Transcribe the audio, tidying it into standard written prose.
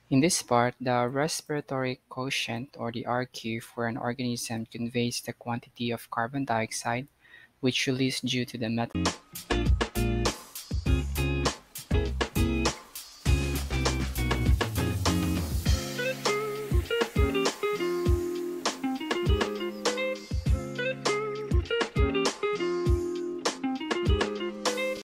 In this part, the respiratory quotient or the RQ for an organism conveys the quantity of carbon dioxide which released due to the metabolism.